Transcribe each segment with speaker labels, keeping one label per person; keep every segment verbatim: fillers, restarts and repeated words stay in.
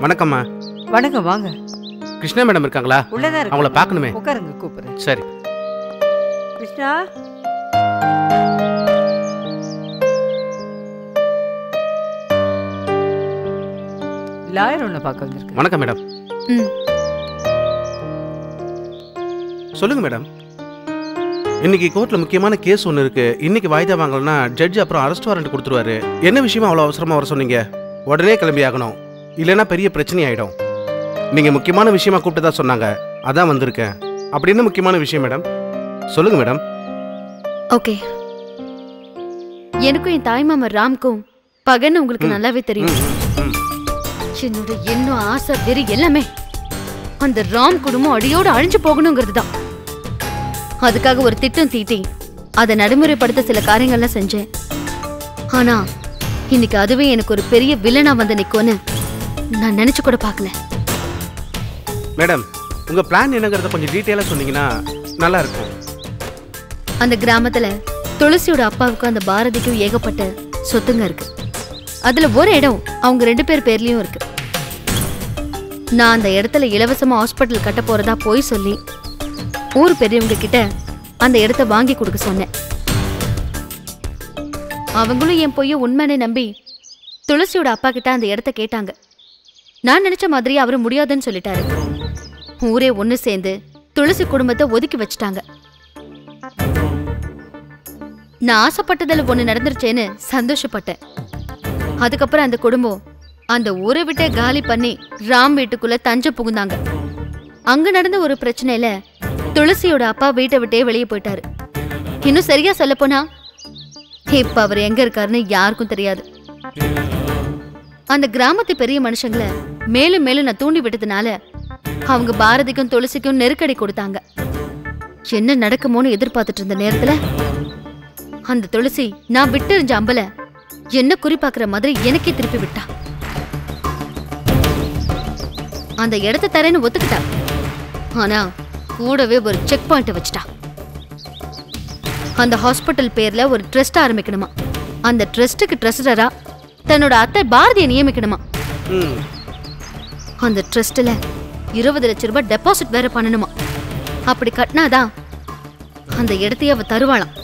Speaker 1: வணக்கம்மா.
Speaker 2: வணக்கம், வாங்க.
Speaker 1: கிருஷ்ணா மேடம் இருக்காங்களா?
Speaker 2: உள்ளதா இருக்கு.
Speaker 1: அவங்கள பார்க்கணுமே.
Speaker 2: உட்காருங்க, கூப்பிடுறேன்.
Speaker 1: சரி.
Speaker 2: கிருஷ்ணா, லாயர் ஒண்ணு பார்க்க வந்திருக்கு.
Speaker 1: வணக்கம் மேடம்.
Speaker 3: ம்.
Speaker 1: சொல்லுங்க மேடம். இன்னைக்கு கோர்ட்ல முக்கியமான கேஸ் ஒன்று இருக்கு. இன்னைக்கு வாய்தா வாங்கலன்னா ஜட்ஜ் அப்புறம் அரெஸ்ட் வாரண்ட் கொடுத்துருவாரு. என்ன விஷயமா அவ்வளோ அவசரமா வர சொன்னீங்க? உடனே கிளம்பி ஆகணும், இல்லைன்னா பெரிய பிரச்சனை ஆயிடும். நீங்க முக்கியமான விஷயமா கூப்பிட்டு தான் சொன்னாங்க, அதான் வந்திருக்கேன். அப்படி என்ன முக்கியமான விஷயம் மேடம்? சொல்லுங்க மேடம்.
Speaker 3: ஓகே, எனக்கும் என் தாய் மாமா ராம்க்கும் பகன்னு உங்களுக்கு நல்லாவே தெரியும். என்னோட எண்ணம், ஆசை, வெறி எல்லாமே அந்த ராம் குடும்பம் அடியோடு அழிஞ்சு போகணுங்கிறது தான். அதுக்காக ஒரு திட்டம் தீட்டி அதை நடைமுறைப்படுத்த சில காரியங்கள்லாம் செஞ்சேன். ஆனா இன்னைக்கு அதுவே எனக்கு ஒரு பெரிய வில்லனா வந்து நிக்கும்னு நான் நினைச்சு கூட பார்க்கல.
Speaker 1: மேடம், உங்க பிளான் என்னங்கறத கொஞ்சம் டீடைலா சொன்னீங்கன்னா நல்லா இருக்கும்.
Speaker 3: அந்த கிராமத்துல துளசியோட அப்பாவுக்கும் அந்த பாரதிக்கும் ஏகப்பட்ட சொத்துங்க இருக்கு. அதுல ஒரு இடம் அவங்க ரெண்டு பேர் பேர்லயும் இருக்கு. நான் அந்த இடத்துல இலவசமா ஹாஸ்பிட்டல் கட்ட போறதா போய் சொல்லி ஊர் பெரியவங்க கிட்ட அந்த இடத்த வாங்கி கொடுக்க சொன்னேன். அவங்களும் என் பொய்ய உண்மைன்னு நம்பி துளசியோட அப்பா கிட்ட அந்த இடத்த கேட்டாங்க. நான் நினைச்ச மாதிரி அவரு முடியாதுன்னு சொல்லிட்டாரு. ஊரே ஒண்ணு சேர்ந்து துளசி குடும்பத்தை ஒதுக்கி வச்சுட்டாங்க. நான் ஆசைப்பட்டதில் ஒண்ணு நடந்துருச்சேன்னு சந்தோஷப்பட்டேன். அதுக்கப்புறம் அந்த குடும்பம் அந்த ஊரை விட்டே காலி பண்ணி ராம் வீட்டுக்குள்ள தஞ்ச புகுந்தாங்க. அங்க நடந்த ஒரு பிரச்சனையில துளசியோட அப்பா வீட்டை விட்டே வெளியே போயிட்டாரு. இன்னும் சரியா சொல்ல போனா இப்ப அவர் எங்க இருக்காருன்னு யாருக்கும் தெரியாது. அந்த கிராமத்து பெரிய மனுஷங்களை மேலும் மேலும் நான் தூண்டி விட்டதுனால அவங்க பாரதிக்கும் துளசிக்கும் நெருக்கடி கொடுத்தாங்க. என்ன நடக்குமோன்னு எதிர்பார்த்துட்டு இருந்த நேரத்துல அந்த துளசி நான் விட்டெறிஞ்ச அம்பல என்ன குறிப்பாக்குற மாதிரி எனக்கே திருப்பி விட்டா. அந்த இடத்த தரேன்னு ஒத்துக்கிட்டா. ஆனா கூடவே ஒரு செக் பாயிண்ட் வச்சுட்டா. அந்த ஹாஸ்பிட்டல் பேர்ல ஒரு ட்ரஸ்ட் ஆரம்பிக்கணுமா. அந்த ட்ரஸ்டுக்கு ட்ரெஸரரா தன்னோட அத்தை பாரதியை நியமிக்கணுமா. அந்த ட்ரஸ்ட்ல இருபது லட்சம் ரூபாய் டெபாசிட் வேற பண்ணணுமா. அப்படி கட்டினாதான் அந்த இடத்தையே அவ தருவாளாம்.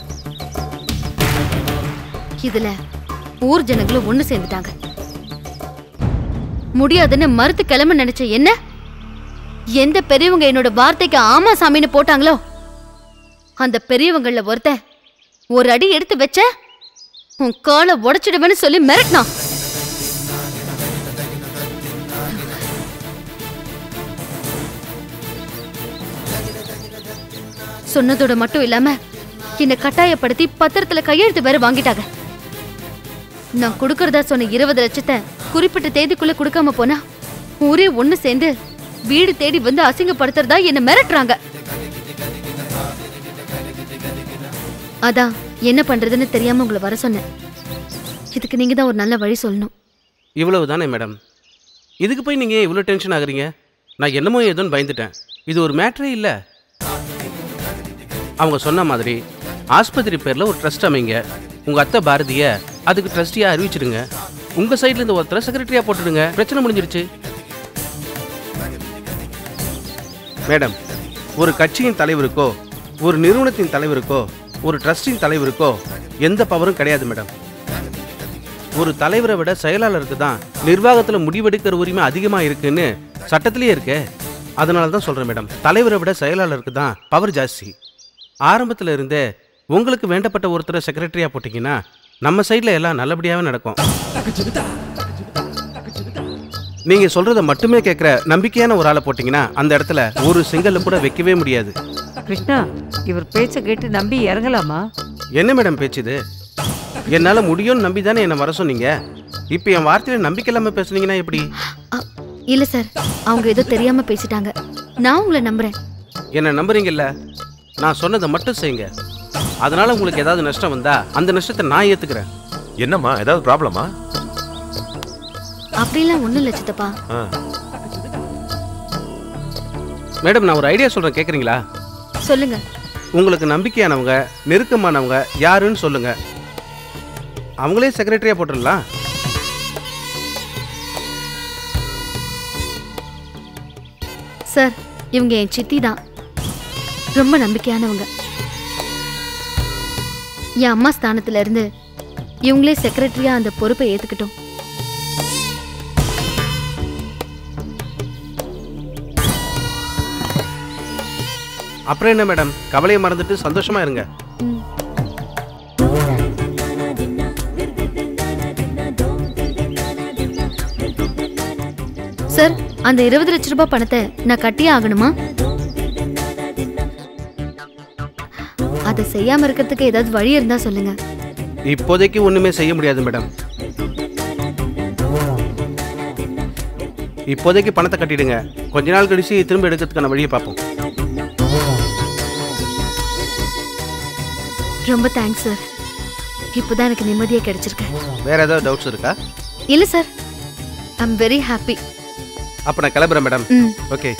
Speaker 3: இதுல ஊர் ஜனங்களும் ஒண்ணு சேர்ந்துட்டாங்க. முடியாதுன்னு மறுத்து கிளம்ப நினைச்ச என்ன எந்த பெரியவங்க என்னோட வார்த்தைக்கு ஆமா சாமின்னு போட்டாங்களோ அந்த பெரியவங்கள ஒருத்த ஒரு அடி எடுத்து வச்ச உன் காலை உடைச்சிடுவேன்னு சொல்லி மிரட்டினான். சொன்னதோட மட்டும் இல்லாம என்னை கட்டாயப்படுத்தி பத்திரத்துல கையெழுத்து வேற வாங்கிட்டாங்க. நான் கொடுக்கறதா சொன்ன இருபது லட்சத்தை குறிப்பிட்ட தேதிக்குள்ள கொடுக்காம போனா ஊரே ஒண்ணு சேர்ந்து வீடு தேடி வந்து அசிங்கப்படுத்துறதா என்ன மிரட்டுறாங்க. அதான் என்ன பண்றதுன்னு தெரியாம உங்களை வர சொன்னேன். இதுக்கு நீங்க தான் ஒரு நல்ல வழி சொல்லணும்.
Speaker 1: இவ்வளவு தானே மேடம்? இதுக்கு போய் நீங்க இவ்வளவு டென்ஷன் ஆகுறீங்க? நான் என்னமோ ஏதோன்னு பயந்துட்டேன். இது ஒரு மேட்டரே இல்லை. அவங்க சொன்ன மாதிரி ஆஸ்பத்திரி பேர்ல ஒரு ட்ரஸ்ட் அமைங்க. உங்க அத்தை பாரதிய அதுக்கு ட்ரஸ்டியா அறிவிச்சிடுங்க. உங்க சைட்ல இருந்து ஒருத்தர செக்ரட்டரியா போட்டுடுங்க. பிரச்சனை முடிஞ்சிருச்சு. மேடம், ஒரு கட்சியின் தலைவருக்கோ ஒரு நிறுவனத்தின் தலைவருக்கோ ஒரு ட்ரஸ்டின் தலைவருக்கோ எந்த பவரும் கிடையாது மேடம். ஒரு தலைவரை விட செயலாளருக்கு தான் நிர்வாகத்தில் முடிவெடுக்கிற உரிமை அதிகமாக இருக்குன்னு சட்டத்திலேயே இருக்கு. அதனால தான் சொல்கிறேன் மேடம், தலைவரை விட செயலாளருக்கு தான் பவர் ஜாஸ்தி. ஆரம்பத்தில் இருந்தே உங்களுக்கு வேண்டப்பட்ட ஒருத்தரை செக்ரட்டரியாக போட்டிங்கன்னா நம்ம சைடில் எல்லாம் நல்லபடியாகவே நடக்கும். நீங்கள் சொல்கிறத மட்டுமே கேட்குற நம்பிக்கையான ஒரு ஆளை போட்டிங்கன்னா அந்த இடத்துல ஒரு செங்கல்ல கூட வைக்கவே முடியாது.
Speaker 2: கிருஷ்ணா, இவர் பேச்ச கேட்டு நம்பி இறங்கலாமா?
Speaker 1: என்ன மேடம் பேச்சு இது? என்னால் முடியும்னு நம்பி தானே என்னை வர சொன்னீங்க. இப்போ என் வார்த்தையில நம்பிக்கை இல்லாமல் பேசுனீங்கன்னா எப்படி?
Speaker 3: இல்ல சார், அவங்க ஏதோ தெரியாம பேசிட்டாங்க. நான் உங்களை நம்புறேன்.
Speaker 1: என்ன நம்புறீங்கல்ல? நான் சொன்னதை மட்டும் செய்யுங்க. அதனால உங்களுக்கு ஏதாவது நஷ்டம் வந்தா அந்த நஷ்டத்தை நான் ஏத்துக்கிறேன்.
Speaker 4: என்னம்மா, ஏதாவது ப்ராப்ளமா?
Speaker 3: அப்படிலாம் ஒண்ணும் இல்ல சித்தப்பா.
Speaker 1: மேடம், நான் ஒரு ஐடியா சொல்றேன், கேக்குறீங்களா?
Speaker 3: சொல்லுங்க.
Speaker 1: உங்களுக்கு நம்பிக்கையானவங்க, நெருக்கமானவங்க யாருன்னு சொல்லுங்க. அவங்களே செக்ரட்டரியா போட்டுடலாம்.
Speaker 3: சார் இவங்க என் சித்தி தான், ரொம்ப நம்பிக்கையானவங்க. என் அம்மா ஸ்தானத்துல இருந்து இவங்களே செக்ரட்டரியா அந்த பொறுப்பை ஏத்துக்கிட்டோம்.
Speaker 1: அப்புறம் என்ன மேடம், கவலையை மறந்துட்டு சந்தோஷமா இருங்க.
Speaker 3: சார் அந்த இருபது லட்ச ரூபாய் பணத்தை நான் கட்டியே ஆகணுமா? அதை செய்யாம இருக்கிறதுக்கு ஏதாவது வழி இருந்தா சொல்லுங்க.
Speaker 1: இப்போதைக்கு ஒண்ணுமே செய்ய முடியாது மேடம். இப்போதைக்கு பணத்தை கட்டிடுங்க, கொஞ்ச நாள் கழிச்சு திரும்ப எடுக்கிறதுக்கான வழியை பார்ப்போம்.
Speaker 3: ரொம்ப தேங்க்ஸ் சார், இப்போதான் எனக்கு நிம்மதியா கிடைச்சிருக்கு.
Speaker 1: வேற ஏதாவது டவுட்ஸ் இருக்கா?
Speaker 3: இல்ல sir, I am very happy.
Speaker 1: அப்ப நான் கிளம்புறேன் மேடம். ஓகே.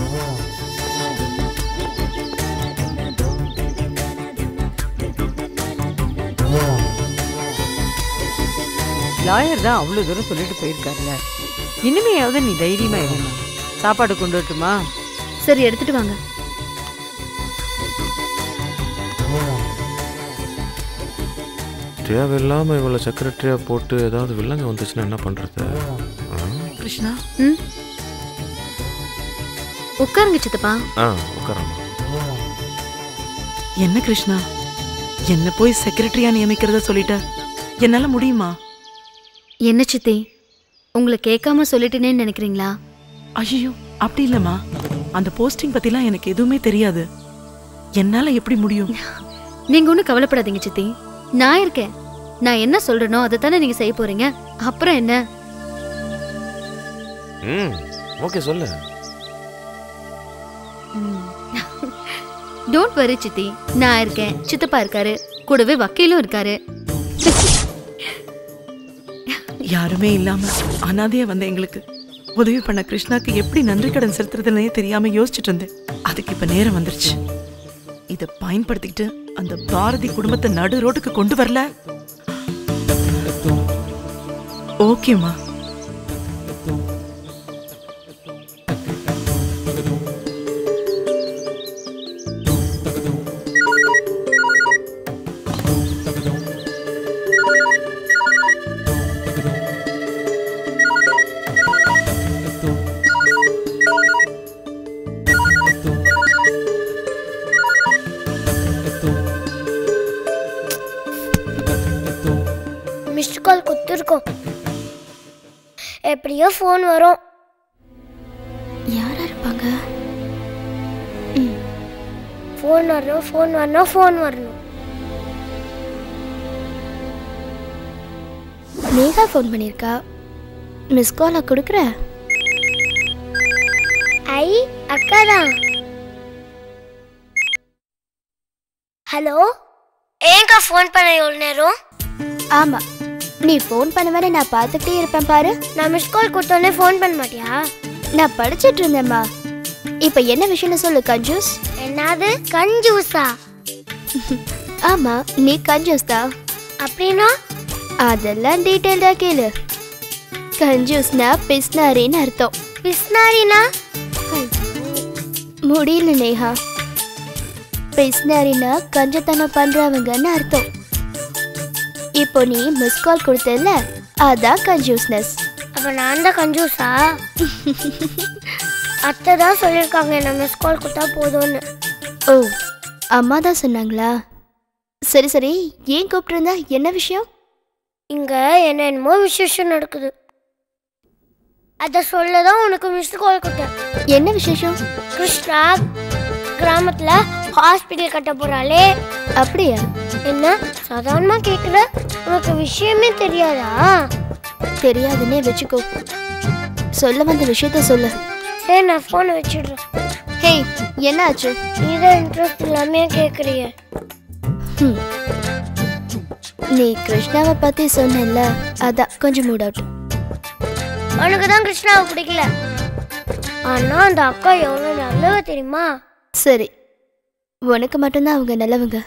Speaker 2: லாயர் தான் அவ்வளோ தூரம் சொல்லிட்டு போயிருக்காருல்ல, இனிமையாவது நீ தைரியமா இருமா. சாப்பாடு கொண்டு வரட்டுமா?
Speaker 3: சரி எடுத்துட்டு வாங்க.
Speaker 4: தேவையில்லாம இவளை செக்ரட்டரியா போட்டு ஏதாவது வில்லங்க வந்துச்சுன்னா என்ன பண்றது?
Speaker 2: கிருஷ்ணா,
Speaker 3: ம் உட்காருங்க சித்தப்பா.
Speaker 4: ஆ உட்காரமா.
Speaker 5: என்ன கிருஷ்ணா, என்ன போய் செக்ரட்டரியா நியமிக்கிறத சொல்லிட்ட, என்னால முடியுமா?
Speaker 3: என்ன சித்தி, உங்களை கேட்காம சொல்லிட்டேனேன்னு நினைக்கிறீங்களா?
Speaker 5: ஐயோ அப்படி இல்லம்மா, அந்த போஸ்டிங் பத்திலாம் எனக்கு எதுவுமே தெரியாது, என்னால எப்படி முடியும்?
Speaker 3: நீங்க ஒன்றும் கவலைப்படாதீங்க சித்தி, நான் இருக்கேன். நான் என்ன சொல்றேனோ அதை தானே நீங்க செய்ய போறீங்க. அப்புறம் என்ன?
Speaker 4: ம் ஓகே சொல்லு.
Speaker 3: டோன்ட் வரி சித்தி, நான் இருக்கேன், சித்தப்பா இருக்காரு, கூடவே வக்கீலும் இருக்காரு.
Speaker 5: யாருமே இல்லாம அனாதையா வந்த எங்களுக்கு உதவி பண்ண கிருஷ்ணாக்கு எப்படி நன்றி கடன் செலுத்துறதுன்னே தெரியாம யோசிச்சுட்டு இருந்தேன். அதுக்கு இப்ப நேரம் வந்துருச்சு. இதை பயன்படுத்திக்கிட்டு அந்த பாரதி குடும்பத்தை நடு ரோட்டுக்கு கொண்டு வரல. ஓகேமா.
Speaker 6: மிஸ்டு கால் கொடுத்துருக்கோம், எப்படியோ ஃபோன் வரும்.
Speaker 3: யாரா இருப்பாங்க?
Speaker 6: ஃபோன் வரணும், ஃபோன் வரணும், ஃபோன் வரணும்.
Speaker 3: நேகா ஃபோன் பண்ணியிருக்கா, மிஸ் காலை கொடுக்குற.
Speaker 6: ஐ அக்கா தான். ஹலோ, ஏங்கா ஃபோன் பண்ண எவ்வளோ நேரம்?
Speaker 7: ஆமா, நீ ஃபோன் பண்ணுவேன்னு நான் பார்த்துட்டே இருப்பேன் பாரு.
Speaker 6: நான் மிஸ் கால் கொடுத்தோடனே ஃபோன் பண்ண மாட்டியா?
Speaker 7: நான் படிச்சிட்டு இருந்தேம்மா. இப்போ என்ன விஷயம்னு சொல்லு கஞ்சூஸ்.
Speaker 6: என்னது கஞ்சூஸா?
Speaker 7: ஆமா, நீ கஞ்சூஸ் தான்.
Speaker 6: அப்படின்னா?
Speaker 7: அதெல்லாம் டீட்டெயில்டா கேளு. கஞ்சூஸ்னா பிஸ்னாரின்னு அர்த்தம்.
Speaker 6: பிஸ்னாரினா?
Speaker 7: முடியல நேஹா, பிஸ்னாரினா கஞ்சத்தனம் பண்றவங்கன்னு அர்த்தம். இப்போ நீ மிஸ் கால் கொடுத்தல, அதான் கஞ்சூஸ்னஸ்.
Speaker 6: அப்ப நான் தான் கஞ்சூஸா? அத்தை தான் சொல்லியிருக்காங்க என்ன மிஸ் கால் கொடுத்தா போதும்னு.
Speaker 7: ஓ, அம்மா தான் சொன்னாங்களா? சரி சரி, ஏன் கூப்பிட்டுருந்தா, என்ன விஷயம்?
Speaker 6: இங்க என்ன என்னமோ விசேஷம் நடக்குது, அதை சொல்லதான் உனக்கு மிஸ் கால் கொடுத்தேன்.
Speaker 7: என்ன விசேஷம்?
Speaker 6: கிருஷ்ணா கிராமத்துல ஹாஸ்பிட்டல் கட்ட போறாளே.
Speaker 7: அப்படியா?
Speaker 6: என்ன சாதாரணமா கேக்குற, உனக்கு விஷயமே தெரியாதா?
Speaker 7: தெரியாதுன்னே வச்சுக்கோ, சொல்ல வந்த விஷயத்த சொல்லு.
Speaker 6: சரி நான் போனை வச்சிடுறேன்.
Speaker 7: ஹே, என்ன ஆச்சு?
Speaker 6: நீதான் இன்ட்ரெஸ்ட் இல்லாம கேக்குறிய.
Speaker 7: நீ கிருஷ்ணாவை பத்தி சொன்னல, அதான் கொஞ்சம் மூட் அவுட்.
Speaker 6: உனக்கு தான் கிருஷ்ணாவை பிடிக்கல, ஆனா அந்த அக்கா எவ்வளவு நல்லவ தெரியுமா?
Speaker 7: சரி, உனக்கு மட்டும்தான் அவங்க நல்லவங்க.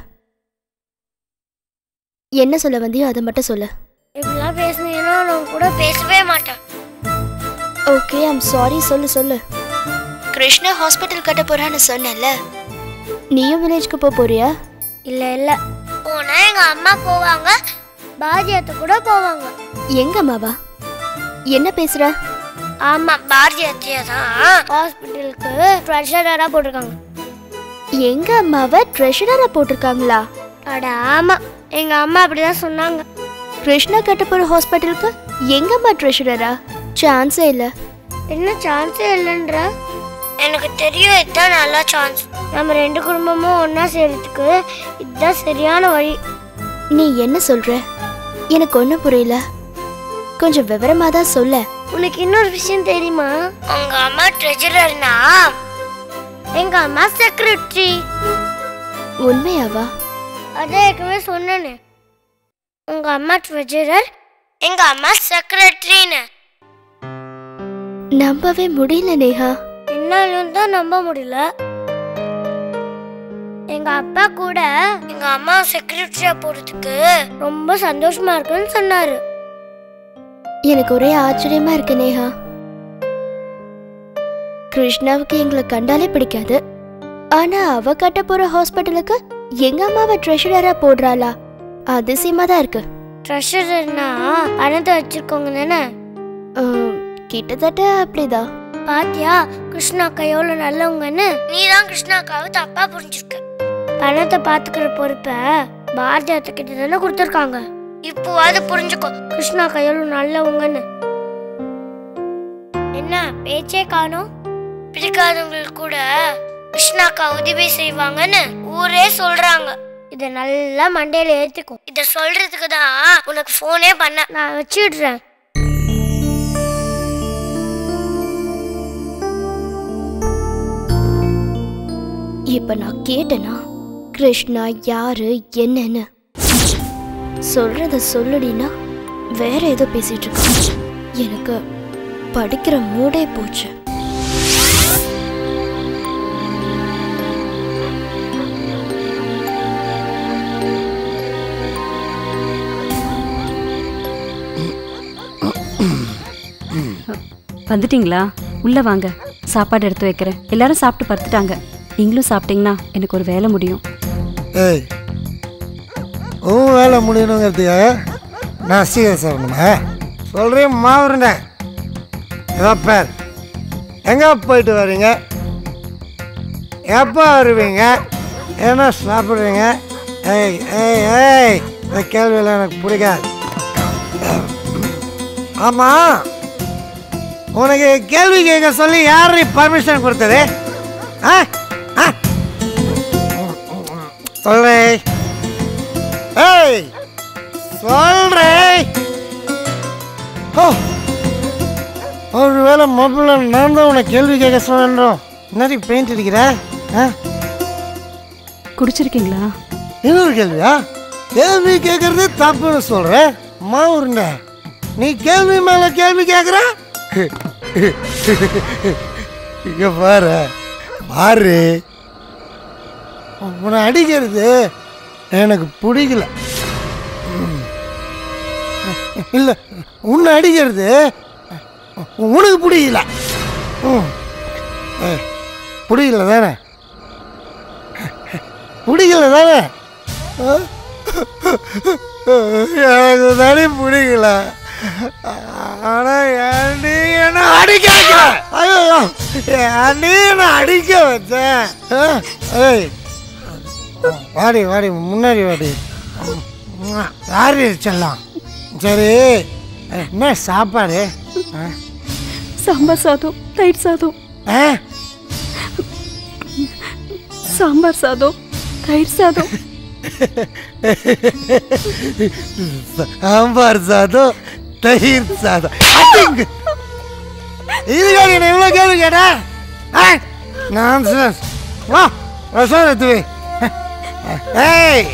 Speaker 7: என்ன சொல்ல வந்தியோ அதை மட்டும் சொல்லு.
Speaker 6: இப்படிலாம் பேசுனீங்கன்னா நான் கூட பேசவே மாட்டேன்.
Speaker 7: Okay, I'm sorry. சொல்லு சொல்லு. கிருஷ்ணா ஹாஸ்பிட்டல் கட்ட போறான்னு சொன்னல, நீயும் வில்லேஜ்க்கு போக போறியா?
Speaker 6: இல்ல இல்ல, போனா எங்க அம்மா போவாங்க, பாரதியாத்த கூட போவாங்க.
Speaker 7: எங்க அம்மாவா? என்ன பேசுற?
Speaker 6: ஆமா, பாரதியாத்தியா தான் ஹாஸ்பிட்டலுக்கு ட்ரெஷரரா போட்டிருக்காங்க.
Speaker 7: எங்க அம்மாவை ட்ரெஷரரா போட்டிருக்காங்களா?
Speaker 6: அட ஆமா, எங்க அம்மா அப்படிதான் சொன்னாங்க.
Speaker 7: கிருஷ்ணா கட்ட போற ஹாஸ்பிட்டலுக்கு எங்க அம்மா ட்ரெஷரரா? சான்ஸே இல்ல.
Speaker 6: என்ன சான்ஸே இல்லைன்ற? எனக்கு தெரியும், இதுதான் நல்ல சான்ஸ். நம்ம ரெண்டு குடும்பமும் ஒன்னா சேர்றதுக்கு இதுதான் சரியான வழி.
Speaker 7: நீ என்ன சொல்ற? எனக்கு ஒன்றும் புரியல. கொஞ்சம் விவரமா தான் சொல்ல.
Speaker 6: உனக்கு இன்னொரு விஷயம் தெரியுமா? உங்க அம்மா ட்ரெஜரர்னா எங்க அம்மா செக்ரட்டரி.
Speaker 7: உண்மையாவா?
Speaker 6: அதான் ஏற்கனவே சொன்னேனே, உங்க அம்மா ட்ரெஜரர், எங்க அம்மா செக்ரட்டரின்னு.
Speaker 7: நம்பவே முடியல நேஹா.
Speaker 6: என்னாலும் தான் நம்ப முடியல. எங்க அப்பா கூட எங்க அம்மா செக்ரட்டரியா போறதுக்கு ரொம்ப சந்தோஷமா இருக்குன்னு சொன்னாரு.
Speaker 7: எனக்கு ஒரே ஆச்சரியமா இருக்கு நேஹா. கிருஷ்ணாவுக்கு எங்களை கண்டாலே பிடிக்காது, ஆனா அவ கட்ட போற ஹாஸ்பிட்டலுக்கு எங்க அம்மாவை ட்ரெஷரரா போடுறாளா? அதிசயமா தான் இருக்கு.
Speaker 6: ட்ரெஷரர்னா பணத்தை வச்சிருக்கோங்க தானே?
Speaker 7: கிட்டத்தட்ட அப்படிதான்.
Speaker 6: பாத்தியா கிருஷ்ணா அக்கா எவ்வளவு நல்லவங்கன்னு? நீ தான் கிருஷ்ணா அக்காவை தப்பா புரிஞ்சிருக்க. பணத்தை பாத்துக்கிற பொறுப்ப பாரதியாத்த கிட்ட தானே கொடுத்துருக்காங்க. இப்போ அது புரிஞ்சுக்கோ, கிருஷ்ணா அக்கா எவ்வளவு நல்லவங்கன்னு. என்ன பேச்சே காணோம்? பிடிக்காதவங்களுக்கு கூட கிருஷ்ணா அக்கா உதவி செய்வாங்கன்னு ஊரே சொல்றாங்க. இத நல்லா மண்டையில ஏத்திக்கும். இத சொல்றதுக்கு தான் உனக்கு போனே பண்ண. நான் வச்சிடுறேன்.
Speaker 7: இப்ப நான் கேட்டேனா கிருஷ்ணா யாரு என்னன்னு? சொல்றத சொல்லுடினா வேற ஏதோ பேசிட்டு இருக்க. எனக்கு படிக்கிற மூடே போச்சு.
Speaker 8: வந்துட்டீங்களா? உள்ள வாங்க, சாப்பாடு எடுத்து வைக்கிறேன். எல்லாரும் சாப்பிட்டு படுத்துட்டாங்க. நீங்களும் சாப்பிட்டீங்கன்னா எனக்கு ஒரு வேலை முடியும்.
Speaker 9: ஏய், உன் வேலை முடியணுங்கிறதுக்காக நான் சீக்கிரம் சாப்பிடணுமா? சொல்கிறேன் மாவுருண்ட. ஏதோ பேர் எங்கே போயிட்டு வரீங்க? எப்போ வருவீங்க? என்ன சாப்பிட்றீங்க? ஏய் ஏய் ஏய் இந்த கேள்வியெல்லாம் எனக்கு பிடிக்காது. ஆமாம், உனக்கு கேள்வி கேட்க சொல்லி யார் பர்மிஷன் கொடுத்தது? ஆ ஆ சொல்றேன். ஏய் சொல்றேன். ஓ, ஒரு வேளை மொபைல நான் தான் உனக்கு கேள்வி கேட்க சொல்றோம். என்னடி பெயிண்ட் அடிக்கிற?
Speaker 8: குடிச்சிருக்கீங்களா?
Speaker 9: இன்னொரு கேள்வியா? கேள்வி கேட்கறது தப்புன்னு சொல்றேன். மாவுருண்ட, நீ கேள்வி மேல கேள்வி கேட்குற. இங்க பாரு பாரு, உன்னை அடிக்கிறது எனக்கு பிடிக்கல. இல்லை, உன்னை அடிக்கிறது உனக்கு பிடிக்கல. பிடிக்கல தானே? பிடிக்கல தானே? எனக்கு தானே பிடிக்கல. ஆனா நீ என்ன அடிக்க வைக்க? ஐயோ, நீ என்ன அடிக்க வச்ச? ஏய் வாடி வாடி, முன்னாடி வாடி. யாரு செல்லாம்? சரி, என்ன சாப்பாடு?
Speaker 8: சாம்பார் சாதம், தயிர் சாதம். சாம்பார் சாதம், தயிர் சாதம்.
Speaker 9: சாம்பார் சாதம், தயிர் சாதம். இதுக்காக என்ன இவ்வளோ கேள்வி கேட்டா? நான் வா ரசம் எடுத்து. ஏய்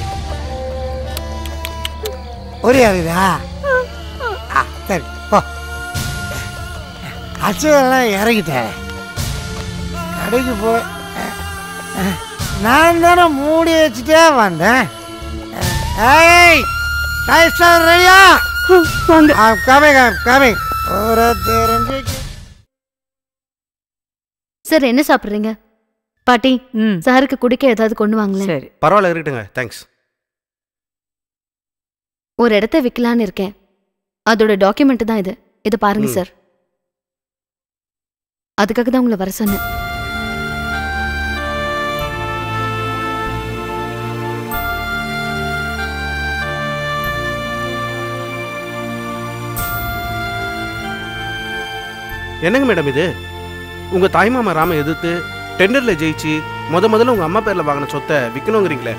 Speaker 9: ஒரே அறிதா? சரி போ. அச்சுவெல்லாம் இறங்கிட்டேன். கடைக்கு போய் நான் தானே மூடி வச்சுட்டே வந்தேன். ஏய் ரெடியா? Coming coming. ஒரு தெரிஞ்சு
Speaker 3: சார் என்ன சாப்பிட்றீங்க? பாட்டி,
Speaker 2: ம்
Speaker 3: சாருக்கு குடிக்க ஏதாவது கொண்டு வாங்களேன்.
Speaker 2: சரி.
Speaker 1: பரவாயில்ல, இருக்கட்டுங்க. தேங்க்ஸ்.
Speaker 3: ஒரு இடத்த விற்கலான்னு இருக்கேன். அதோட டாக்குமெண்ட் தான் இது. இதை பாருங்க
Speaker 1: ம்.
Speaker 3: சார். அதுக்காக தான் உங்களை வர சொன்னேன்.
Speaker 1: என்னங்க மேடம் இது? உங்க தாய்மாமா ராம எதிர்த்து டெண்டர்ல ஜெயிச்சு முத முதல்ல உங்க அம்மா பேர்ல வாங்கின சொத்தை விற்கணுங்கிறீங்களே?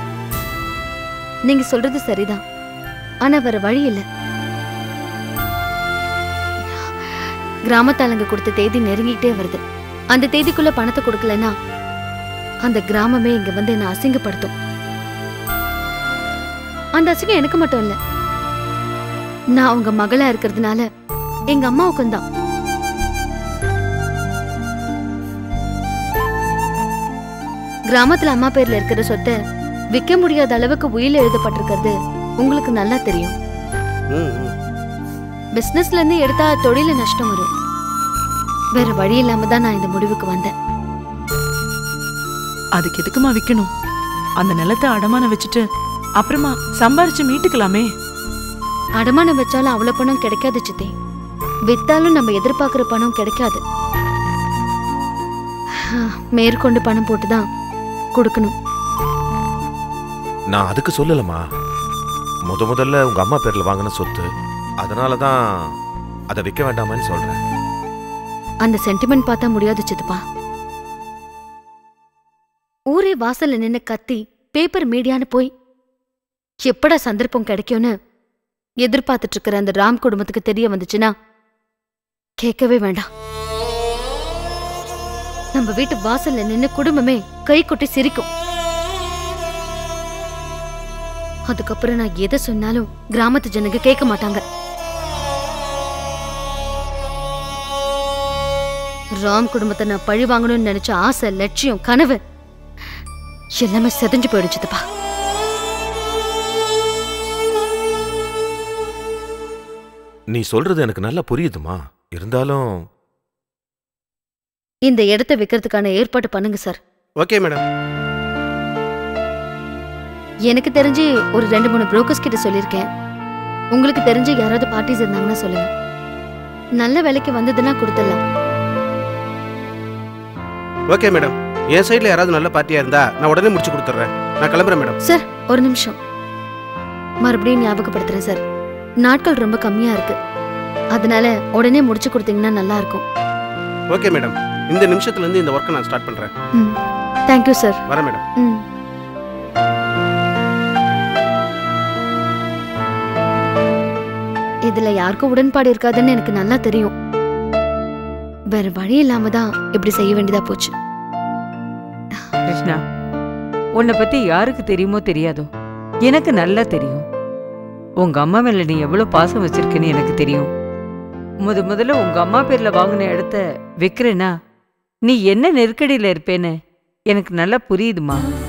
Speaker 3: நீங்க சொல்றது சரிதான். ஆனா வேற வழி இல்லை. கிராமத்தாளுங்க கொடுத்த தேதி நெருங்கிட்டே வருது. அந்த தேதிக்குள்ள பணத்தை கொடுக்கலன்னா அந்த கிராமமே இங்க வந்து என்ன அசிங்கப்படுத்தும். அந்த அசிங்கம் எனக்கு மட்டும் இல்ல, நான் உங்க மகளா இருக்கிறதுனால எங்க அம்மாவுக்கும் தான். கிராமத்துல அம்மா பேர்ல இருக்கிற சொத்தை விற்க முடியாத அளவுக்கு உயிர் எழுதப்பட்டிருக்கிறது உங்களுக்கு நல்லா தெரியும்.
Speaker 1: ம், ம்.
Speaker 3: பிசினஸ்ல இருந்து எடுத்தா தொழில நஷ்டம் வரும். வேற வழி இல்லாம தான் நான் இந்த முடிவுக்கு வந்தேன்.
Speaker 5: அதுக்கு எதுக்குமா விக்கணும்? அந்த நிலத்தை அடமானம் வச்சுட்டு அப்புறமா சம்பாரிச்சு மீட்டுக்கலாமே.
Speaker 3: அடமானம் வச்சாலும் அவ்வளவு பணம் கிடைக்காது சித்தி. வித்தாலும் நம்ம எதிர்பார்க்கிற பணம் கிடைக்காது. மேற்கொண்டு பணம் போட்டுதான் கொடுக்கணும்.
Speaker 4: நான் அதுக்கு சொல்லலம்மா. முத முதல்ல உங்க அம்மா பேர்ல வாங்கின சொத்து, அதனால தான் அதை விற்க வேண்டாமான்னு சொல்றேன்.
Speaker 3: அந்த சென்டிமெண்ட் பார்த்தா முடியாது சித்தப்பா. ஊரே வாசல்ல நின்னு கத்தி பேப்பர் மீடியான்னு போய் எப்படா சந்தர்ப்பம் கிடைக்கும்னு எதிர்பார்த்துட்டு இருக்கிற அந்த ராம் குடும்பத்துக்கு தெரிய வந்துச்சுன்னா கேட்கவே வேண்டாம். நம்ம வீட்டு வாசல்ல நின்னு குடும்பமே கை கொட்டி சிரிக்கும். அதுக்கப்புறம் நான் எதை சொன்னாலும் கிராமத்து ஜனங்க கேட்க மாட்டாங்க. ராம் குடும்பத்தை நான் பழி வாங்கணும்னு நினைச்ச ஆசை, லட்சியம், கனவு எல்லாமே செதஞ்சு போயிடுச்சுப்பா.
Speaker 4: நீ சொல்றது எனக்கு நல்லா புரியுதுமா. இருந்தாலும்
Speaker 3: இந்த இடத்தை விற்கிறதுக்கான ஏற்பாடு பண்ணுங்க சார்.
Speaker 1: Okay madam.
Speaker 3: எனக்கு தெரிஞ்சு ஒரு ரெண்டு மூணு புரோக்கர்ஸ் கிட்ட சொல்லியிருக்கேன். உங்களுக்கு தெரிஞ்சு யாராவது பார்ட்டிஸ் இருந்தாங்கன்னா சொல்லுங்க. நல்ல விலைக்கு வந்ததுன்னா கொடுத்துடலாம்.
Speaker 1: Okay madam. என் சைடில் யாராவது நல்ல பார்ட்டியா இருந்தா நான் உடனே முடிச்சு கொடுத்துட்றேன். நான் கிளம்புறேன் மேடம்.
Speaker 3: சார் ஒரு நிமிஷம், மறுபடியும் ஞாபகப்படுத்துறேன் சார். நாட்கள் ரொம்ப கம்மியா இருக்கு, அதனால உடனே முடிச்சு கொடுத்தீங்கன்னா நல்லா இருக்கும்.
Speaker 1: Okay madam. இந்த நிமிஷத்துல இருந்து இந்த ஒர்க்கை நான் ஸ்டார்ட் பண்றேன்.
Speaker 3: ம், தேங்க்யூ சார்.
Speaker 1: வரேன் மேடம்.
Speaker 3: ம். இதுல யாருக்கும் உடன்பாடு இருக்காதுன்னு எனக்கு நல்லா தெரியும். வேற வழி இல்லாம தான் இப்படி செய்ய வேண்டியதா போச்சு.
Speaker 2: கிருஷ்ணா, உன்னை பத்தி யாருக்கு தெரியுமோ தெரியாதோ, எனக்கு நல்லா தெரியும். உங்க அம்மா மேல நீ எவ்வளவு பாசம் வச்சிருக்கேன்னு எனக்கு தெரியும். முத முதல்ல உங்க அம்மா பேர்ல வாங்கின இடத்த விற்கிறேன்னா நீ என்ன நெருக்கடியில இருப்பேன்னு எனக்கு நல்லா புரியுதுமா.